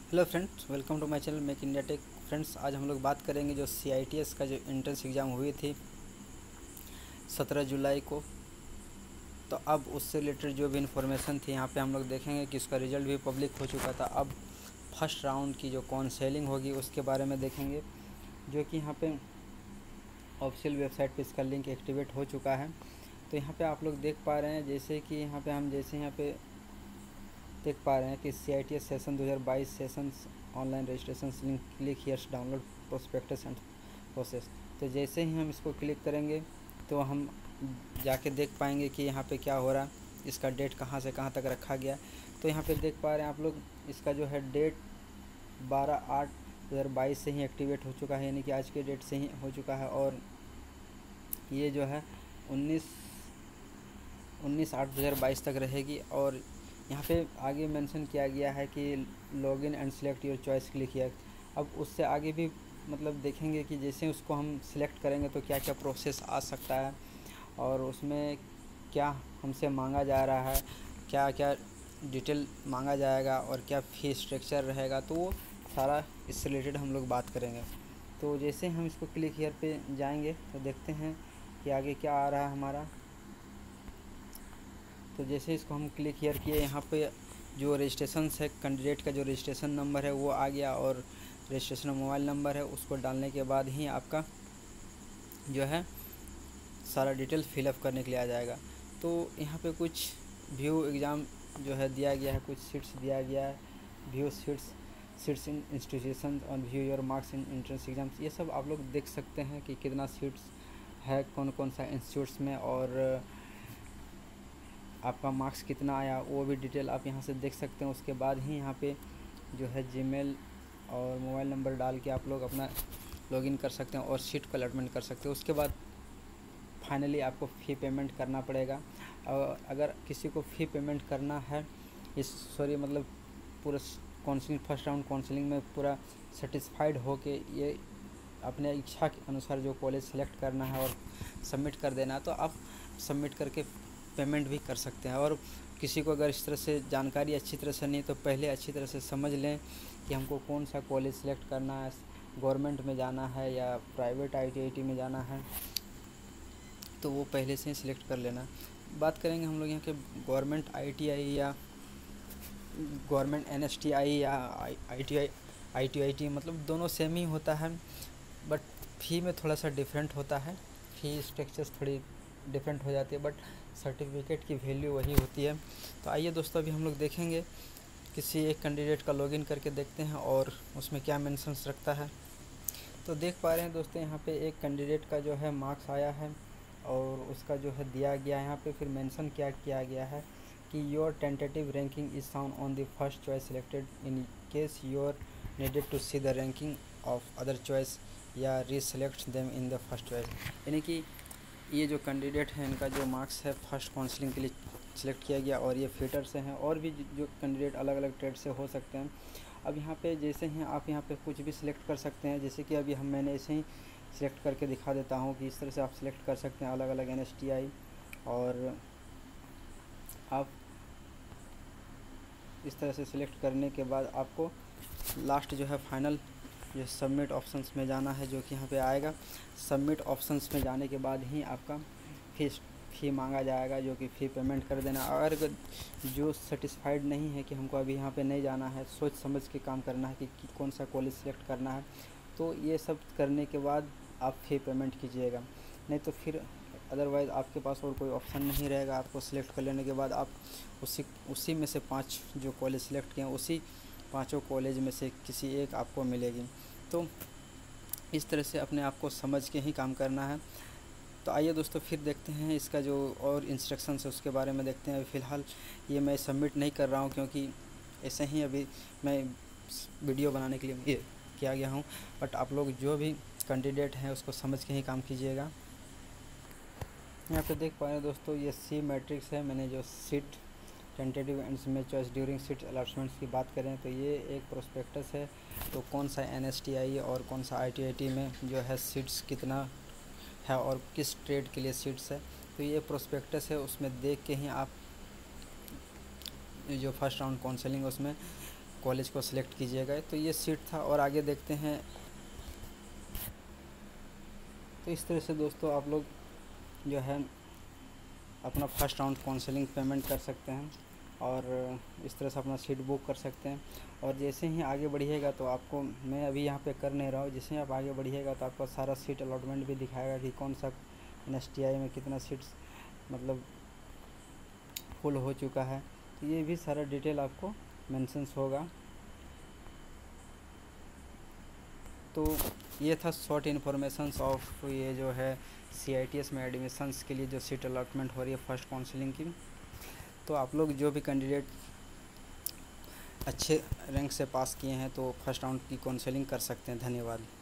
Hello friends, welcome to my channel make India tech. Friends, आज हम लोग बात करेंगे जो CITS का जो एंट्रेंस एग्ज़ाम हुई थी 17 जुलाई को। तो अब उससे रिलेटेड जो भी इन्फॉर्मेशन थी यहाँ पे हम लोग देखेंगे कि उसका रिज़ल्ट भी पब्लिक हो चुका था। अब फर्स्ट राउंड की जो काउंसलिंग होगी उसके बारे में देखेंगे, जो कि यहाँ पे ऑफिशियल वेबसाइट पे इसका लिंक एक्टिवेट हो चुका है। तो यहाँ पे आप लोग देख पा रहे हैं, जैसे कि यहाँ पे हम यहाँ पे देख पा रहे हैं कि CITS session 2022 sessions online registration link, click here's download prospectus and process. तो जैसे ही हम इसको क्लिक करेंगे तो हम जाके देख पाएंगे कि यहाँ पे क्या हो रहा है, इसका डेट कहाँ से कहाँ तक रखा गया। तो यहाँ पे देख पा रहे हैं आप लोग, इसका जो है डेट 12/8/2022 से ही एक्टिवेट हो चुका है, यानी कि आज के डेट से ही हो चुका है। और ये जो है 19/8/2022 तक रहेगी। और यहाँ पे आगे मेंशन किया गया है कि login and select your choice click here. अब उससे आगे भी मतलब देखेंगे कि जैसे उसको हम सिलेक्ट करेंगे तो क्या क्या प्रोसेस आ सकता है और उसमें क्या हमसे मांगा जा रहा है, क्या क्या डिटेल मांगा जाएगा और क्या फी स्ट्रक्चर रहेगा। तो वो सारा इससे रिलेटेड हम लोग बात करेंगे। तो जैसे हम इसको क्लिक हियर पे जाएंगे तो देखते हैं कि आगे क्या आ रहा है हमारा। तो जैसे इसको हम क्लिक हियर किए, यहाँ पे जो रजिस्ट्रेशन है, कैंडिडेट का जो रजिस्ट्रेशन नंबर है वो आ गया और रजिस्ट्रेशन मोबाइल नंबर है, उसको डालने के बाद ही आपका जो है सारा डिटेल फिलअप करने के लिए आ जाएगा। तो यहाँ पे कुछ व्यू एग्ज़ाम जो है दिया गया है, कुछ सीट्स दिया गया है, व्यू सीट्स इन इंस्टीट्यूशन और view your marks in entrance exams. ये सब आप लोग देख सकते हैं कि कितना सीट्स है, कौन कौन सा इंस्टीट्यूट्स में, और आपका मार्क्स कितना आया, वो भी डिटेल आप यहाँ से देख सकते हैं। उसके बाद ही यहाँ पे जो है जीमेल और मोबाइल नंबर डाल के आप लोग अपना लॉगिन कर सकते हैं और सीट को अलॉटमेंट कर सकते हैं। उसके बाद फाइनली आपको फ़ी पेमेंट करना पड़ेगा। और अगर किसी को फ़ी पेमेंट करना है, मतलब पूरा काउंसलिंग, फर्स्ट राउंड काउंसलिंग में पूरा सेटिस्फाइड हो के ये अपने इच्छा के अनुसार जो कॉलेज सेलेक्ट करना है और सबमिट कर देना है, तो आप सबमिट करके पेमेंट भी कर सकते हैं। और किसी को अगर इस तरह से जानकारी अच्छी तरह से नहीं, तो पहले अच्छी तरह से समझ लें कि हमको कौन सा कॉलेज सेलेक्ट करना है, गवर्नमेंट में जाना है या प्राइवेट IIT में जाना है, तो वो पहले से ही सिलेक्ट कर लेना। बात करेंगे हम लोग यहाँ के गवर्नमेंट ITI या गवर्नमेंट NSTI या ITIT, मतलब दोनों सेम ही होता है, बट फ़ी में थोड़ा सा डिफरेंट होता है, फ़ी स्ट्रक्चर्स थोड़ी डिफरेंट हो जाती है, बट सर्टिफिकेट की वैल्यू वही होती है। तो आइए दोस्तों, अभी हम लोग देखेंगे किसी एक कैंडिडेट का लॉगिन करके देखते हैं और उसमें क्या मेंशंस रखता है। तो देख पा रहे हैं दोस्तों, यहाँ पे एक कैंडिडेट का जो है मार्क्स आया है और उसका जो है दिया गया है। यहाँ पे फिर मेंशन क्या किया गया है कि your tentative ranking is found on the first choice selected in case your needed to see the ranking of other choice या reselect them in the first choice. यानी कि ये जो कैंडिडेट हैं, इनका जो मार्क्स है फर्स्ट काउंसलिंग के लिए सिलेक्ट किया गया और ये फिल्टर से हैं, और भी जो कैंडिडेट अलग अलग ट्रेड से हो सकते हैं। अब यहाँ पे जैसे हैं आप यहाँ पे कुछ भी सिलेक्ट कर सकते हैं, जैसे कि अभी मैंने ऐसे ही सिलेक्ट करके दिखा देता हूँ कि इस तरह से आप सिलेक्ट कर सकते हैं अलग अलग NSTI। और आप इस तरह से सिलेक्ट करने के बाद आपको लास्ट जो है फाइनल जो सबमिट ऑप्शंस में जाना है, जो कि यहाँ पे आएगा। सबमिट ऑप्शंस में जाने के बाद ही आपका फ़ी मांगा जाएगा, जो कि फ़ी पेमेंट कर देना। अगर जो सेटिस्फाइड नहीं है कि हमको अभी यहाँ पे नहीं जाना है, सोच समझ के काम करना है कि कौन सा कॉलेज सेलेक्ट करना है, तो ये सब करने के बाद आप फ़ी पेमेंट कीजिएगा। नहीं तो फिर अदरवाइज़ आपके पास और कोई ऑप्शन नहीं रहेगा। आपको सिलेक्ट कर लेने के बाद आप उसी में से 5 जो कॉलेज सेलेक्ट किए हैं, उसी 5 कॉलेज में से किसी एक आपको मिलेगी। तो इस तरह से अपने आप को समझ के ही काम करना है। तो आइए दोस्तों, फिर देखते हैं इसका जो और इंस्ट्रक्शंस है उसके बारे में देखते हैं। फ़िलहाल ये मैं सबमिट नहीं कर रहा हूँ, क्योंकि ऐसे ही अभी मैं वीडियो बनाने के लिए ये किया गया हूँ। बट आप लोग जो भी कैंडिडेट हैं उसको समझ के ही काम कीजिएगा। यहाँ पे देख पा रहे हैं दोस्तों, ये C मैट्रिक्स है। मैंने जो सीट टेंटेटिव एंड में चॉइस ड्यूरिंग सीट अलॉटमेंट्स की बात करें तो ये एक प्रोस्पेक्टस है। तो कौन सा NSTI और कौन सा ITIT में जो है सीट्स कितना है और किस ट्रेड के लिए सीट्स है, तो ये प्रोस्पेक्टस है। उसमें देख के ही आप जो फर्स्ट राउंड काउंसलिंग उसमें कॉलेज को सिलेक्ट कीजिएगा। तो ये सीट था और आगे देखते हैं। तो इस तरह से दोस्तों आप लोग जो है अपना फर्स्ट राउंड काउंसलिंग पेमेंट कर सकते हैं और इस तरह से अपना सीट बुक कर सकते हैं। और जैसे ही आगे बढ़िएगा तो आपको, मैं अभी यहाँ पे कर नहीं रहा हूँ, जैसे ही आप आगे बढ़िएगा तो आपका सारा सीट अलॉटमेंट भी दिखाएगा कि कौन सा NSTI में कितना सीट्स मतलब फुल हो चुका है। तो ये भी सारा डिटेल आपको मेंशंस होगा। तो ये था शॉर्ट इन्फॉर्मेशंस ऑफ ये जो है CITS में एडमिशन्स के लिए जो सीट अलॉटमेंट हो रही है फर्स्ट काउंसलिंग की। तो आप लोग जो भी कैंडिडेट अच्छे रैंक से पास किए हैं तो फर्स्ट राउंड की काउंसलिंग कर सकते हैं। धन्यवाद।